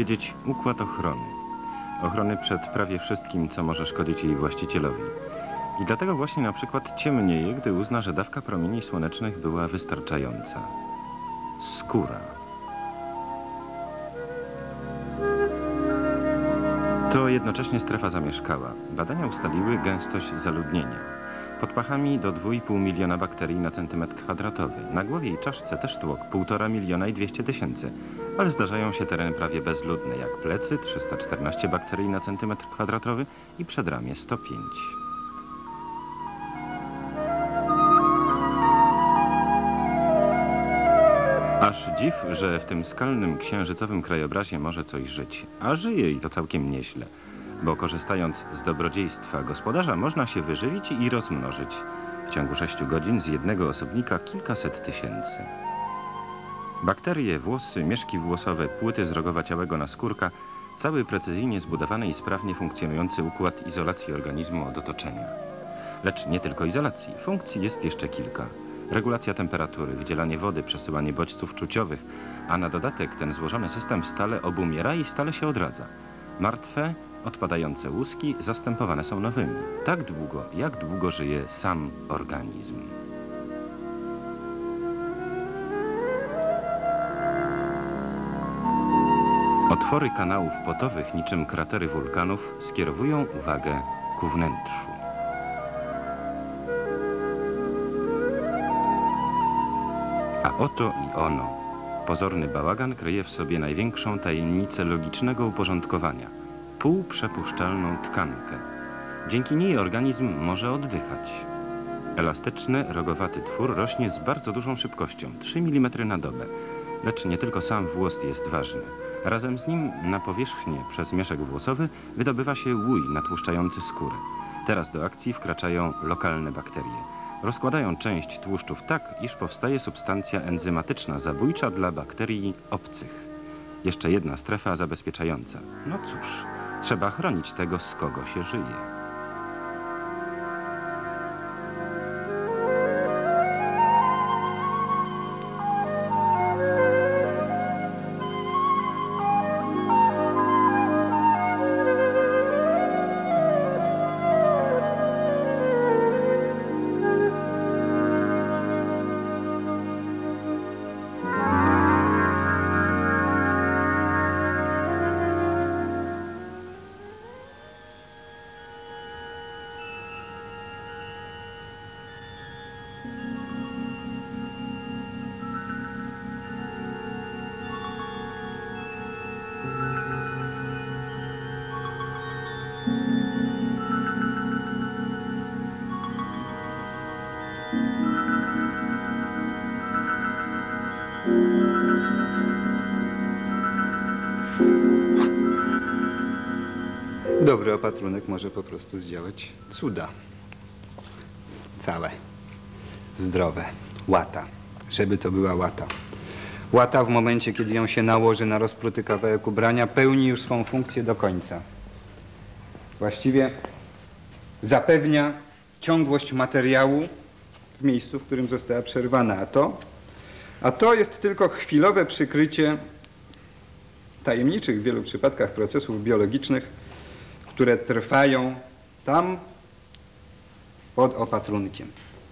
powiedzieć, układ ochrony. Ochrony przed prawie wszystkim, co może szkodzić jej właścicielowi. I dlatego właśnie na przykład ciemnieje, gdy uzna, że dawka promieni słonecznych była wystarczająca. Skóra. To jednocześnie strefa zamieszkała. Badania ustaliły gęstość zaludnienia. Pod pachami do 2,5 miliona bakterii na centymetr kwadratowy. Na głowie i czaszce też tłok 1,5 miliona i 200 tysięcy. Ale zdarzają się tereny prawie bezludne, jak plecy 314 bakterii na centymetr kwadratowy i przedramię 105. Aż dziw, że w tym skalnym, księżycowym krajobrazie może coś żyć. A żyje i to całkiem nieźle. Bo korzystając z dobrodziejstwa gospodarza można się wyżywić i rozmnożyć. W ciągu 6 godzin z jednego osobnika kilkaset tysięcy. Bakterie, włosy, mieszki włosowe, płyty z rogowaciałego naskórka, cały precyzyjnie zbudowany i sprawnie funkcjonujący układ izolacji organizmu od otoczenia. Lecz nie tylko izolacji, funkcji jest jeszcze kilka. Regulacja temperatury, wydzielanie wody, przesyłanie bodźców czuciowych, a na dodatek ten złożony system stale obumiera i stale się odradza. Martwe, odpadające łuski zastępowane są nowymi. Tak długo, jak długo żyje sam organizm. Otwory kanałów potowych, niczym kratery wulkanów, skierowują uwagę ku wnętrzu. A oto i ono. Pozorny bałagan kryje w sobie największą tajemnicę logicznego uporządkowania. Półprzepuszczalną tkankę. Dzięki niej organizm może oddychać. Elastyczny, rogowaty twór rośnie z bardzo dużą szybkością, 3 mm na dobę. Lecz nie tylko sam włos jest ważny. Razem z nim na powierzchnię przez mieszek włosowy wydobywa się łój natłuszczający skórę. Teraz do akcji wkraczają lokalne bakterie. Rozkładają część tłuszczów tak, iż powstaje substancja enzymatyczna zabójcza dla bakterii obcych. Jeszcze jedna strefa zabezpieczająca. No cóż, trzeba chronić tego, z kogo się żyje. Dobry opatrunek może po prostu zdziałać cuda. Całe, zdrowe, łata, żeby to była łata. Łata w momencie, kiedy ją się nałoży na rozpruty kawałek ubrania, pełni już swą funkcję do końca. Właściwie zapewnia ciągłość materiału w miejscu, w którym została przerwana. A to jest tylko chwilowe przykrycie tajemniczych w wielu przypadkach procesów biologicznych, które trwają tam pod opatrunkiem.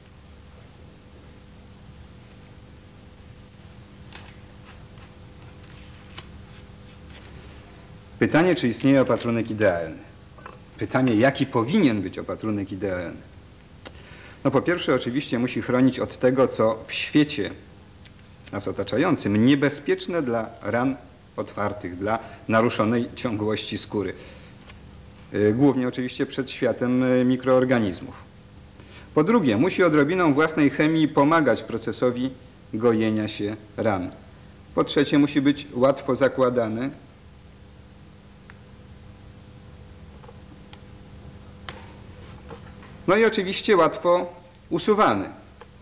Pytanie, czy istnieje opatrunek idealny? Pytanie, jaki powinien być opatrunek idealny? No po pierwsze, oczywiście musi chronić od tego, co w świecie nas otaczającym niebezpieczne dla ran otwartych, dla naruszonej ciągłości skóry. Głównie oczywiście przed światem mikroorganizmów. Po drugie, musi odrobiną własnej chemii pomagać procesowi gojenia się ran. Po trzecie, musi być łatwo zakładany. No i oczywiście łatwo usuwany.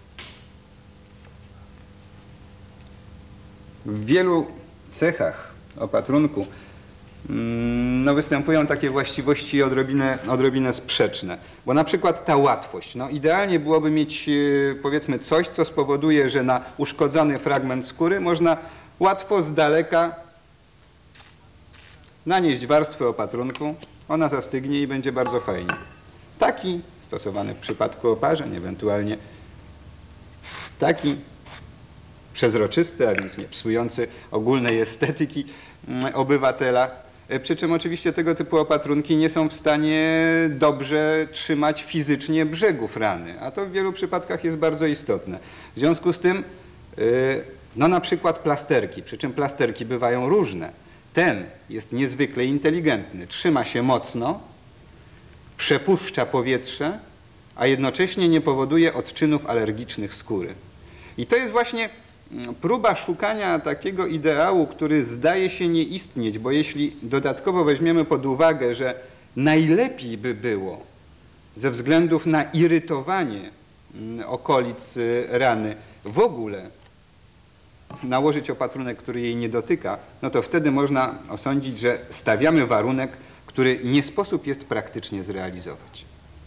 W wielu cechach opatrunku występują takie właściwości odrobinę sprzeczne. Bo na przykład ta łatwość. Idealnie byłoby mieć powiedzmy coś, co spowoduje, że na uszkodzony fragment skóry można łatwo z daleka nanieść warstwę opatrunku, ona zastygnie i będzie bardzo fajnie. Taki stosowany w przypadku oparzeń, ewentualnie taki przezroczysty, a więc nie psujący ogólnej estetyki obywatela. Przy czym oczywiście tego typu opatrunki nie są w stanie dobrze trzymać fizycznie brzegów rany, a to w wielu przypadkach jest bardzo istotne. W związku z tym, no na przykład plasterki, przy czym plasterki bywają różne. Ten jest niezwykle inteligentny, trzyma się mocno, przepuszcza powietrze, a jednocześnie nie powoduje odczynów alergicznych skóry. I to jest właśnie próba szukania takiego ideału, który zdaje się nie istnieć, bo jeśli dodatkowo weźmiemy pod uwagę, że najlepiej by było ze względów na irytowanie okolic rany w ogóle nałożyć opatrunek, który jej nie dotyka, no to wtedy można osądzić, że stawiamy warunek, który nie sposób jest praktycznie zrealizować.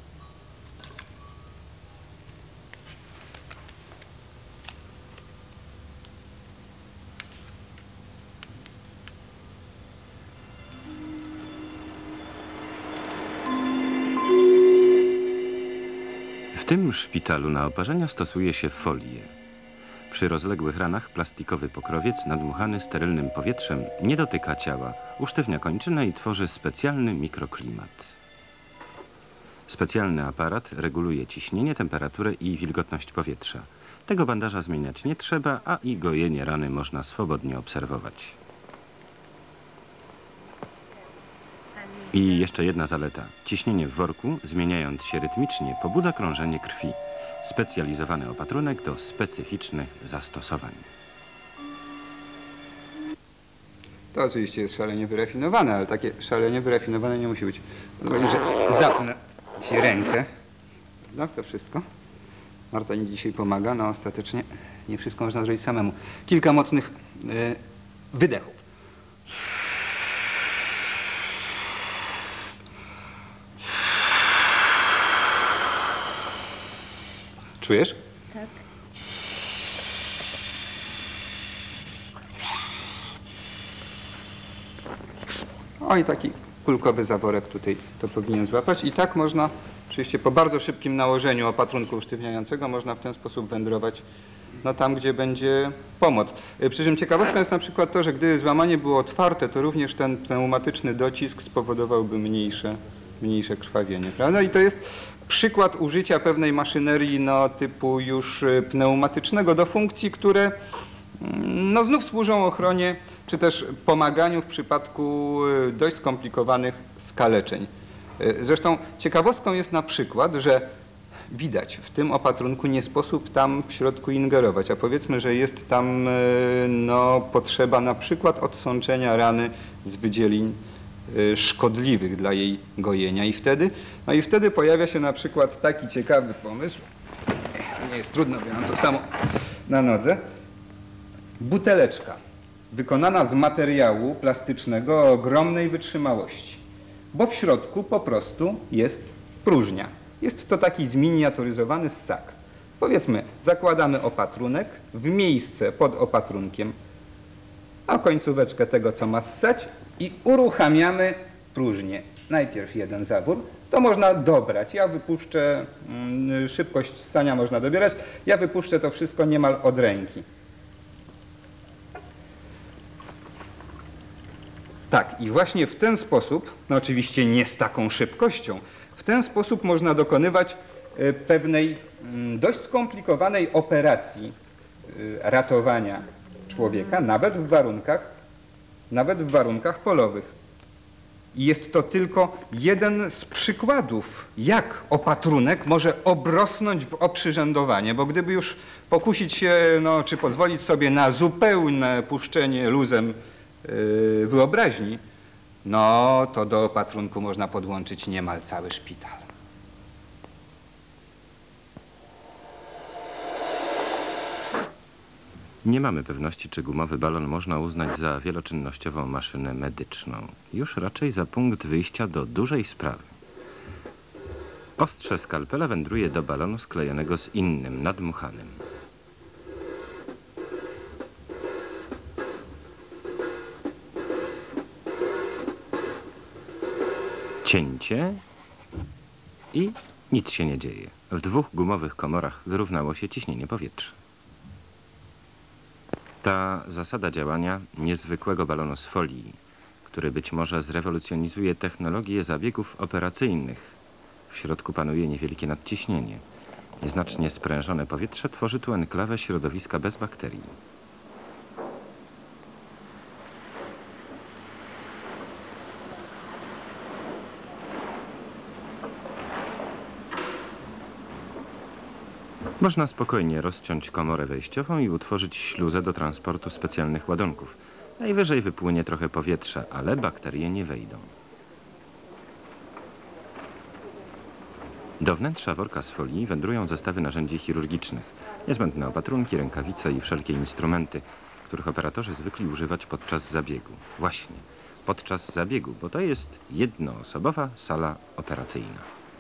W tym szpitalu na oparzenia stosuje się folię. Przy rozległych ranach plastikowy pokrowiec nadmuchany sterylnym powietrzem nie dotyka ciała, usztywnia kończynę i tworzy specjalny mikroklimat. Specjalny aparat reguluje ciśnienie, temperaturę i wilgotność powietrza. Tego bandaża zmieniać nie trzeba, a i gojenie rany można swobodnie obserwować. I jeszcze jedna zaleta. Ciśnienie w worku, zmieniając się rytmicznie, pobudza krążenie krwi. Specjalizowany opatrunek do specyficznych zastosowań. To oczywiście jest szalenie wyrafinowane, ale takie szalenie wyrafinowane nie musi być. Pozwolę, że zapnę ci rękę. No to wszystko. Marta mi dzisiaj pomaga, no ostatecznie nie wszystko można zrobić samemu. Kilka mocnych wydechów. Czujesz? Tak. O i taki kulkowy zaworek tutaj to powinien złapać. I tak można, oczywiście po bardzo szybkim nałożeniu opatrunku usztywniającego, można w ten sposób wędrować no tam, gdzie będzie pomoc. Przy czym ciekawostka jest na przykład to, że gdy złamanie było otwarte, to również ten pneumatyczny docisk spowodowałby mniejsze krwawienie, prawda? I to jest przykład użycia pewnej maszynerii no, typu już pneumatycznego do funkcji, które no, znów służą ochronie czy też pomaganiu w przypadku dość skomplikowanych skaleczeń. Zresztą ciekawostką jest na przykład, że widać w tym opatrunku nie sposób tam w środku ingerować, a powiedzmy, że jest tam no, potrzeba na przykład odsączenia rany z wydzielin szkodliwych dla jej gojenia i wtedy pojawia się na przykład taki ciekawy pomysł, nie jest trudno, bo ja mam to samo na nodze, buteleczka wykonana z materiału plastycznego o ogromnej wytrzymałości, bo w środku po prostu jest próżnia. Jest to taki zminiaturyzowany ssak. Powiedzmy, zakładamy opatrunek w miejsce pod opatrunkiem, a końcóweczkę tego, co ma ssać, i uruchamiamy próżnię. Najpierw jeden zawór, to można dobrać. Ja wypuszczę, szybkość ssania można dobierać, ja wypuszczę to wszystko niemal od ręki. Tak, i właśnie w ten sposób, no oczywiście nie z taką szybkością, w ten sposób można dokonywać pewnej dość skomplikowanej operacji ratowania człowieka, nawet w warunkach polowych. I jest to tylko jeden z przykładów, jak opatrunek może obrosnąć w oprzyrządowanie, bo gdyby już pokusić się, no, czy pozwolić sobie na zupełne puszczenie luzem wyobraźni, no to do opatrunku można podłączyć niemal cały szpital. Nie mamy pewności, czy gumowy balon można uznać za wieloczynnościową maszynę medyczną. Już raczej za punkt wyjścia do dużej sprawy. Ostrze skalpela wędruje do balonu sklejonego z innym, nadmuchanym. Cięcie i nic się nie dzieje. W 2 gumowych komorach wyrównało się ciśnienie powietrza. Ta zasada działania niezwykłego balonu z folii, który być może zrewolucjonizuje technologię zabiegów operacyjnych. W środku panuje niewielkie nadciśnienie. Nieznacznie sprężone powietrze tworzy tu enklawę środowiska bez bakterii. Można spokojnie rozciąć komorę wejściową i utworzyć śluzę do transportu specjalnych ładunków. Najwyżej wypłynie trochę powietrza, ale bakterie nie wejdą. Do wnętrza worka z folii wędrują zestawy narzędzi chirurgicznych, niezbędne opatrunki, rękawice i wszelkie instrumenty, których operatorzy zwykli używać podczas zabiegu. Właśnie, podczas zabiegu, bo to jest jednoosobowa sala operacyjna.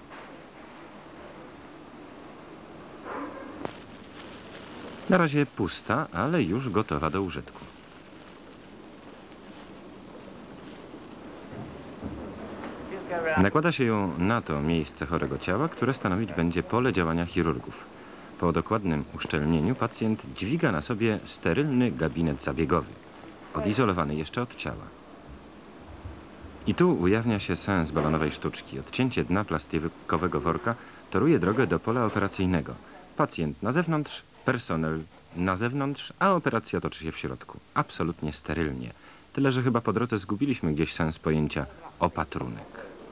Na razie pusta, ale już gotowa do użytku. Nakłada się ją na to miejsce chorego ciała, które stanowić będzie pole działania chirurgów. Po dokładnym uszczelnieniu pacjent dźwiga na sobie sterylny gabinet zabiegowy, odizolowany jeszcze od ciała. I tu ujawnia się sens balonowej sztuczki. Odcięcie dna plastikowego worka toruje drogę do pola operacyjnego. Pacjent na zewnątrz, personel na zewnątrz, a operacja toczy się w środku. Absolutnie sterylnie. Tyle, że chyba po drodze zgubiliśmy gdzieś sens pojęcia opatrunek.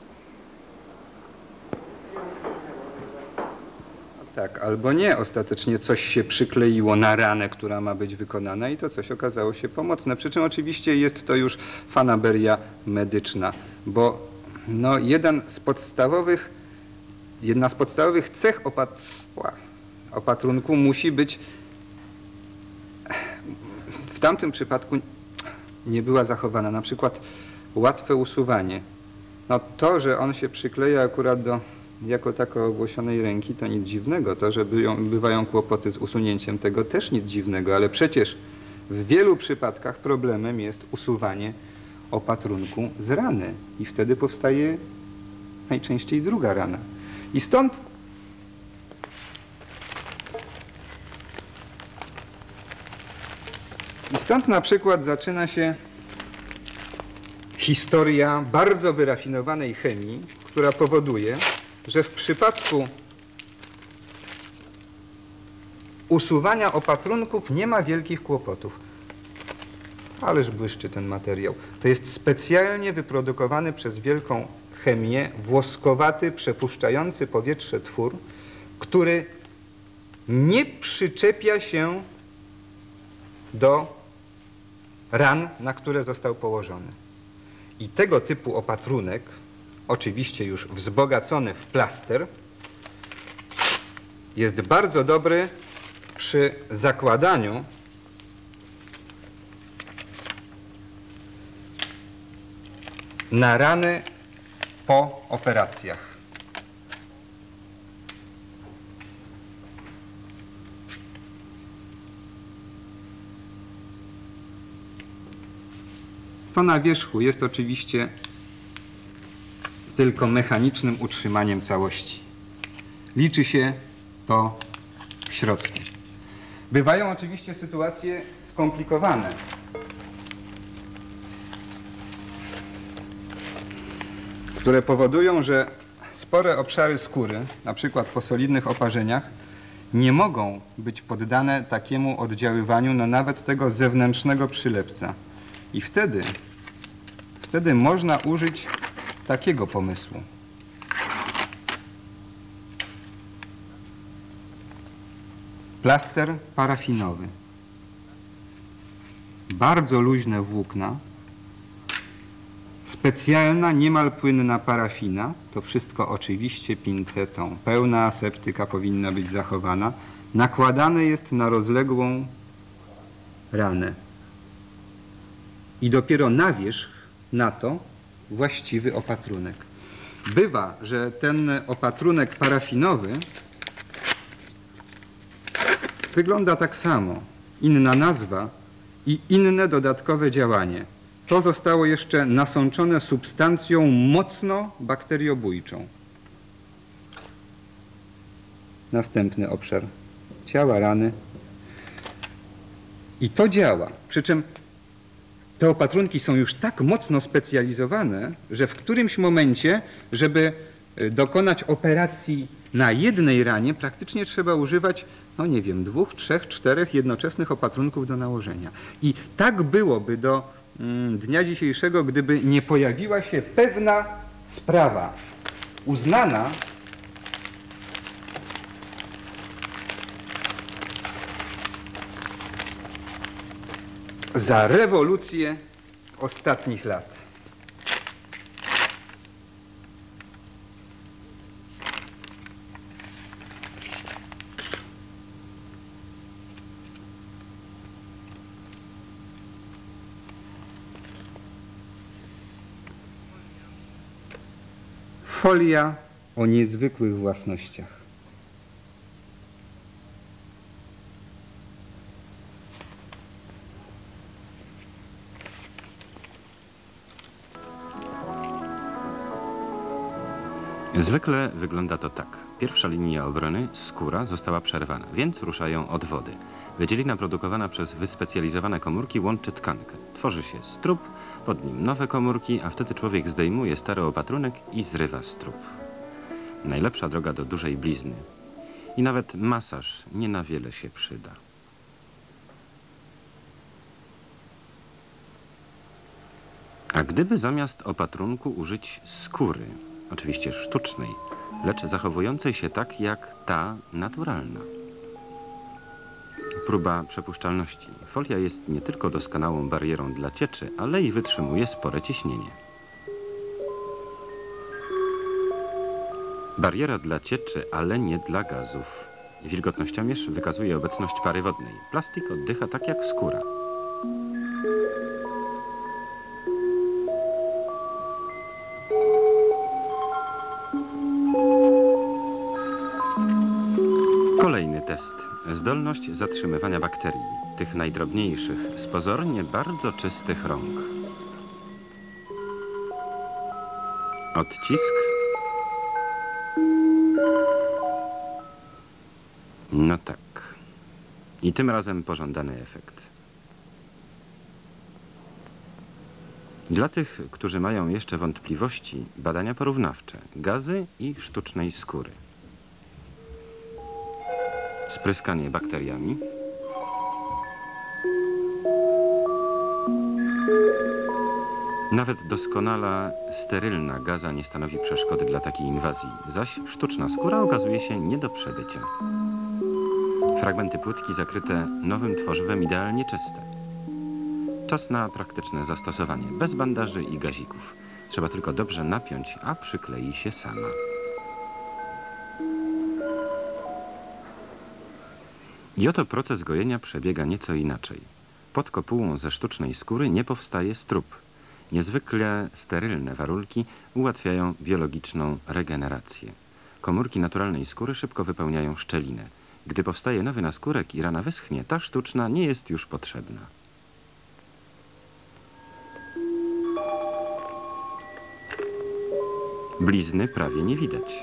Tak, albo nie. Ostatecznie coś się przykleiło na ranę, która ma być wykonana i to coś okazało się pomocne. Przy czym oczywiście jest to już fanaberia medyczna, bo no, jedna z podstawowych cech opatrunku musi być, w tamtym przypadku nie była zachowana. Na przykład łatwe usuwanie. No to, że on się przykleja akurat do jako tako ogłosionej ręki, to nic dziwnego. To, że bywają kłopoty z usunięciem tego, też nic dziwnego, ale przecież w wielu przypadkach problemem jest usuwanie opatrunku z rany i wtedy powstaje najczęściej druga rana. I stąd na przykład zaczyna się historia bardzo wyrafinowanej chemii, która powoduje, że w przypadku usuwania opatrunków nie ma wielkich kłopotów. Ależ błyszczy ten materiał. To jest specjalnie wyprodukowany przez wielką chemię włoskowaty, przepuszczający powietrze twór, który nie przyczepia się do ran, na które został położony. I tego typu opatrunek, oczywiście już wzbogacony w plaster, jest bardzo dobry przy zakładaniu na rany po operacjach. To na wierzchu jest oczywiście tylko mechanicznym utrzymaniem całości. Liczy się to w środku. Bywają oczywiście sytuacje skomplikowane. Które powodują, że spore obszary skóry, na przykład po solidnych oparzeniach, nie mogą być poddane takiemu oddziaływaniu, no nawet tego zewnętrznego przylepca. I wtedy można użyć takiego pomysłu. Plaster parafinowy. Bardzo luźne włókna, specjalna, niemal płynna parafina, to wszystko oczywiście pincetą. Pełna aseptyka powinna być zachowana. Nakładane jest na rozległą ranę. I dopiero na wierzch, na to, właściwy opatrunek. Bywa, że ten opatrunek parafinowy wygląda tak samo. Inna nazwa i inne dodatkowe działanie. to zostało jeszcze nasączone substancją mocno bakteriobójczą. Następny obszar ciała, rany. I to działa. Przy czym te opatrunki są już tak mocno specjalizowane, że w którymś momencie, żeby dokonać operacji na jednej ranie, praktycznie trzeba używać, no nie wiem, 2, 3, 4 jednoczesnych opatrunków do nałożenia. I tak byłoby do dnia dzisiejszego, gdyby nie pojawiła się pewna sprawa uznana za rewolucję ostatnich lat. Folia o niezwykłych własnościach. Zwykle wygląda to tak. Pierwsza linia obrony, skóra, została przerwana, więc ruszają odwody. Wydzielina produkowana przez wyspecjalizowane komórki łączy tkankę. Tworzy się strób, pod nim nowe komórki, a wtedy człowiek zdejmuje stary opatrunek i zrywa strób. Najlepsza droga do dużej blizny. I nawet masaż nie na wiele się przyda. A gdyby zamiast opatrunku użyć skóry, oczywiście sztucznej, lecz zachowującej się tak jak ta naturalna. Próba przepuszczalności. Folia jest nie tylko doskonałą barierą dla cieczy, ale i wytrzymuje spore ciśnienie. Bariera dla cieczy, ale nie dla gazów. Wilgotnościomierz wykazuje obecność pary wodnej. Plastik oddycha tak jak skóra. Kolejny test. Zdolność zatrzymywania bakterii, tych najdrobniejszych, z pozornie bardzo czystych rąk. Odcisk. No tak. I tym razem pożądany efekt. Dla tych, którzy mają jeszcze wątpliwości, badania porównawcze, gazy i sztucznej skóry. Spryskanie bakteriami. Nawet doskonala sterylna gaza nie stanowi przeszkody dla takiej inwazji, zaś sztuczna skóra okazuje się nie do przebycia. Fragmenty płytki zakryte nowym tworzywem idealnie czyste. Czas na praktyczne zastosowanie, bez bandaży i gazików. Trzeba tylko dobrze napiąć, a przyklei się sama. I oto proces gojenia przebiega nieco inaczej. Pod kopułą ze sztucznej skóry nie powstaje strób. Niezwykle sterylne warunki ułatwiają biologiczną regenerację. Komórki naturalnej skóry szybko wypełniają szczelinę. Gdy powstaje nowy naskórek i rana wyschnie, ta sztuczna nie jest już potrzebna. Blizny prawie nie widać.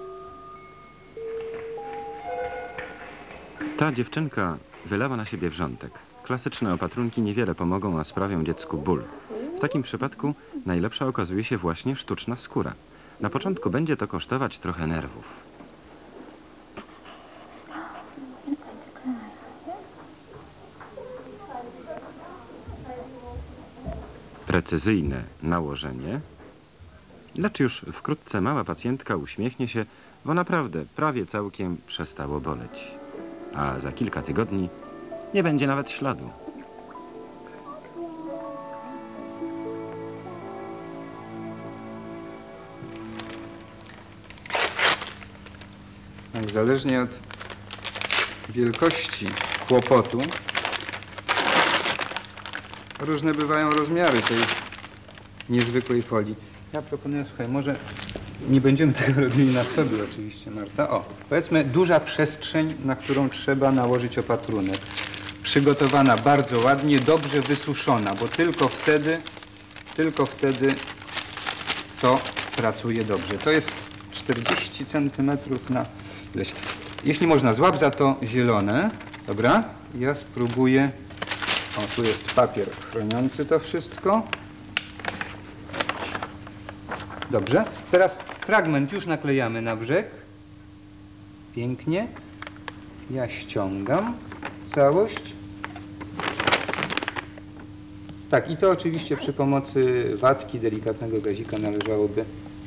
Ta dziewczynka wylała na siebie wrzątek. Klasyczne opatrunki niewiele pomogą, a sprawią dziecku ból. W takim przypadku najlepsza okazuje się właśnie sztuczna skóra. Na początku będzie to kosztować trochę nerwów. Precyzyjne nałożenie, lecz już wkrótce mała pacjentka uśmiechnie się, bo naprawdę prawie całkiem przestało boleć. A za kilka tygodni nie będzie nawet śladu. Tak, zależnie od wielkości kłopotu różne bywają rozmiary tej niezwykłej folii. Ja proponuję, słuchaj, może nie będziemy tego robili na sobie oczywiście, Marta. O, powiedzmy duża przestrzeń, na którą trzeba nałożyć opatrunek. Przygotowana bardzo ładnie, dobrze wysuszona, bo tylko wtedy Tylko wtedy to pracuje dobrze. To jest 40 cm na ileś. Jeśli można, złap za to zielone. Dobra? Ja spróbuję. O, tu jest papier chroniący to wszystko. Dobrze. Teraz fragment już naklejamy na brzeg. Pięknie. Ja ściągam całość. Tak, i to oczywiście przy pomocy watki, delikatnego gazika należałoby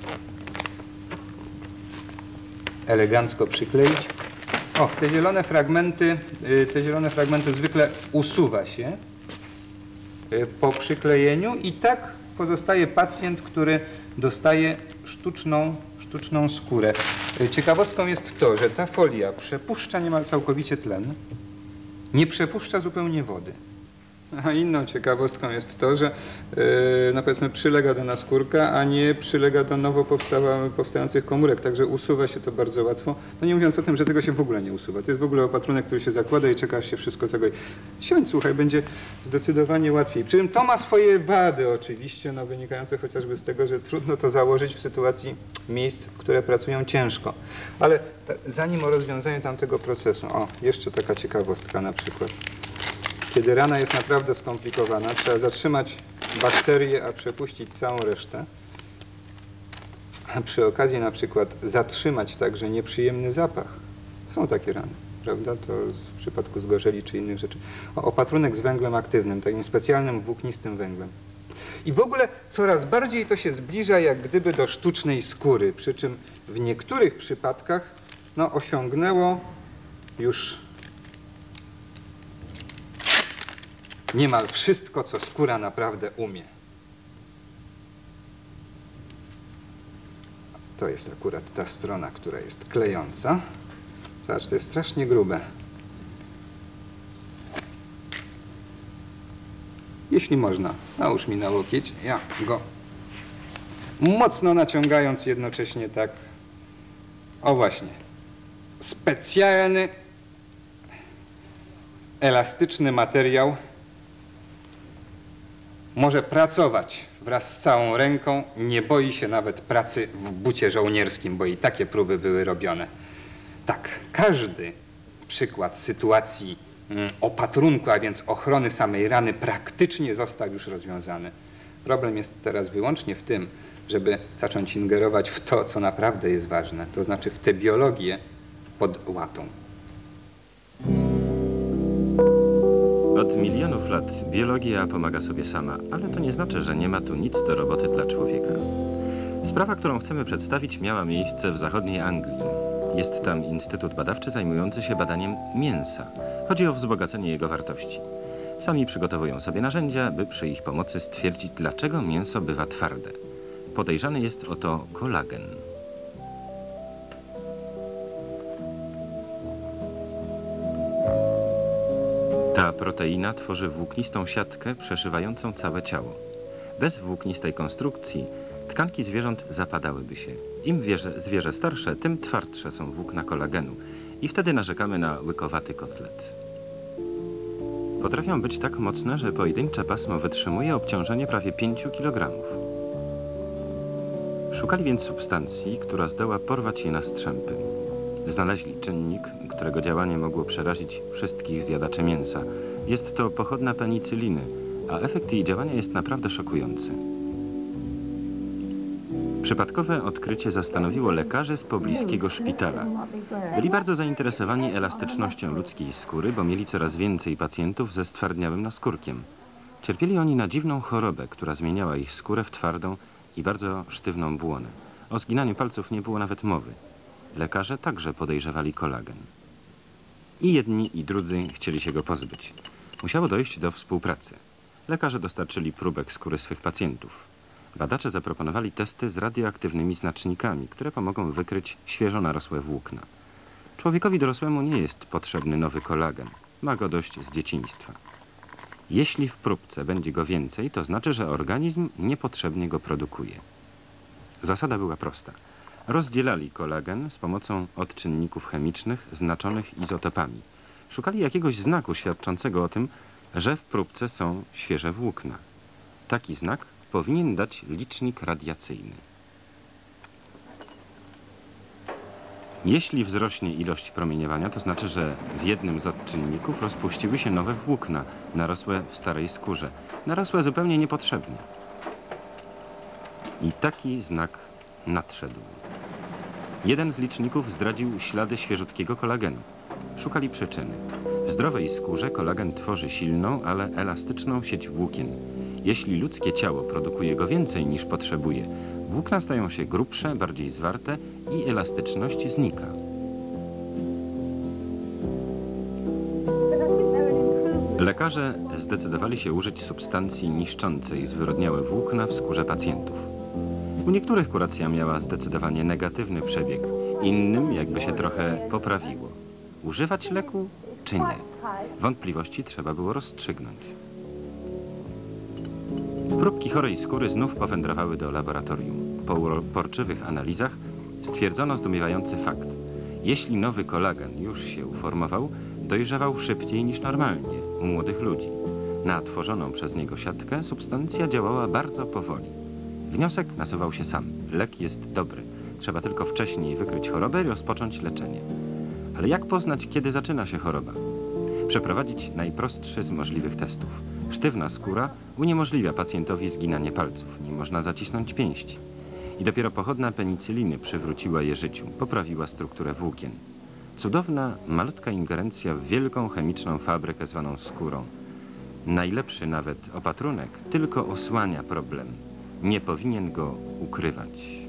elegancko przykleić. O, te zielone fragmenty zwykle usuwa się po przyklejeniu i tak pozostaje pacjent, który dostaje sztuczną skórę. Ciekawostką jest to, że ta folia przepuszcza niemal całkowicie tlen, nie przepuszcza zupełnie wody. A inną ciekawostką jest to, że no powiedzmy przylega do naskórka, a nie przylega do nowo powstających komórek, także usuwa się to bardzo łatwo. No nie mówiąc o tym, że tego się w ogóle nie usuwa. To jest w ogóle opatrunek, który się zakłada i czeka, aż się wszystko zagoi. Siądź, słuchaj, będzie zdecydowanie łatwiej. Przy czym to ma swoje wady oczywiście, no wynikające chociażby z tego, że trudno to założyć w sytuacji miejsc, które pracują ciężko. Ale zanim o rozwiązaniu tamtego procesu, o, jeszcze taka ciekawostka na przykład. Kiedy rana jest naprawdę skomplikowana, trzeba zatrzymać bakterię, a przepuścić całą resztę. A przy okazji na przykład zatrzymać także nieprzyjemny zapach. Są takie rany, prawda? To w przypadku zgorzeli czy innych rzeczy. Opatrunek z węglem aktywnym, takim specjalnym włóknistym węglem. I w ogóle coraz bardziej to się zbliża jak gdyby do sztucznej skóry, przy czym w niektórych przypadkach no, osiągnęło już niemal wszystko, co skóra naprawdę umie. To jest akurat ta strona, która jest klejąca. Zobacz, to jest strasznie grube. Jeśli można, nałóż mi na łokieć, ja go mocno naciągając jednocześnie tak. O właśnie. Specjalny, elastyczny materiał może pracować wraz z całą ręką, nie boi się nawet pracy w bucie żołnierskim, bo i takie próby były robione. Tak, każdy przykład sytuacji opatrunku, a więc ochrony samej rany praktycznie został już rozwiązany. Problem jest teraz wyłącznie w tym, żeby zacząć ingerować w to, co naprawdę jest ważne, to znaczy w tę biologię pod łatą. Od milionów lat biologia pomaga sobie sama, ale to nie znaczy, że nie ma tu nic do roboty dla człowieka. Sprawa, którą chcemy przedstawić, miała miejsce w zachodniej Anglii. Jest tam instytut badawczy zajmujący się badaniem mięsa. Chodzi o wzbogacenie jego wartości. Sami przygotowują sobie narzędzia, by przy ich pomocy stwierdzić, dlaczego mięso bywa twarde. Podejrzany jest o to kolagen. Ta proteina tworzy włóknistą siatkę przeszywającą całe ciało. Bez włóknistej konstrukcji tkanki zwierząt zapadałyby się. Im zwierzę starsze, tym twardsze są włókna kolagenu i wtedy narzekamy na łykowaty kotlet. Potrafią być tak mocne, że pojedyncze pasmo wytrzymuje obciążenie prawie 5 kg. Szukali więc substancji, która zdoła porwać je na strzępy. Znaleźli czynnik, którego działanie mogło przerazić wszystkich zjadaczy mięsa. Jest to pochodna penicyliny, a efekt jej działania jest naprawdę szokujący. Przypadkowe odkrycie zastanowiło lekarzy z pobliskiego szpitala. Byli bardzo zainteresowani elastycznością ludzkiej skóry, bo mieli coraz więcej pacjentów ze stwardniałym naskórkiem. Cierpieli oni na dziwną chorobę, która zmieniała ich skórę w twardą i bardzo sztywną błonę. O zginaniu palców nie było nawet mowy. Lekarze także podejrzewali kolagen. I jedni, i drudzy chcieli się go pozbyć. Musiało dojść do współpracy. Lekarze dostarczyli próbek skóry swych pacjentów. Badacze zaproponowali testy z radioaktywnymi znacznikami, które pomogą wykryć świeżo narosłe włókna. Człowiekowi dorosłemu nie jest potrzebny nowy kolagen. Ma go dość z dzieciństwa. Jeśli w próbce będzie go więcej, to znaczy, że organizm niepotrzebnie go produkuje. Zasada była prosta. Rozdzielali kolagen z pomocą odczynników chemicznych znaczonych izotopami. Szukali jakiegoś znaku świadczącego o tym, że w próbce są świeże włókna. Taki znak powinien dać licznik radiacyjny. Jeśli wzrośnie ilość promieniowania, to znaczy, że w jednym z odczynników rozpuściły się nowe włókna, narosłe w starej skórze, narosłe zupełnie niepotrzebnie. I taki znak nadszedł. Jeden z liczników zdradził ślady świeżutkiego kolagenu. Szukali przyczyny. W zdrowej skórze kolagen tworzy silną, ale elastyczną sieć włókien. Jeśli ludzkie ciało produkuje go więcej niż potrzebuje, włókna stają się grubsze, bardziej zwarte i elastyczność znika. Lekarze zdecydowali się użyć substancji niszczącej zwyrodniałe włókna w skórze pacjentów. U niektórych kuracja miała zdecydowanie negatywny przebieg, innym jakby się trochę poprawiło. Używać leku czy nie? Wątpliwości trzeba było rozstrzygnąć. Próbki chorej skóry znów powędrowały do laboratorium. Po uporczywych analizach stwierdzono zdumiewający fakt. Jeśli nowy kolagen już się uformował, dojrzewał szybciej niż normalnie u młodych ludzi. Na tworzoną przez niego siatkę substancja działała bardzo powoli. Wniosek nasuwał się sam. Lek jest dobry. Trzeba tylko wcześniej wykryć chorobę i rozpocząć leczenie. Ale jak poznać, kiedy zaczyna się choroba? Przeprowadzić najprostszy z możliwych testów. Sztywna skóra uniemożliwia pacjentowi zginanie palców. Nie można zacisnąć pięści. I dopiero pochodna penicyliny przywróciła je życiu, poprawiła strukturę włókien. Cudowna, malutka ingerencja w wielką chemiczną fabrykę zwaną skórą. Najlepszy nawet opatrunek tylko osłania problem. Nie powinien go ukrywać.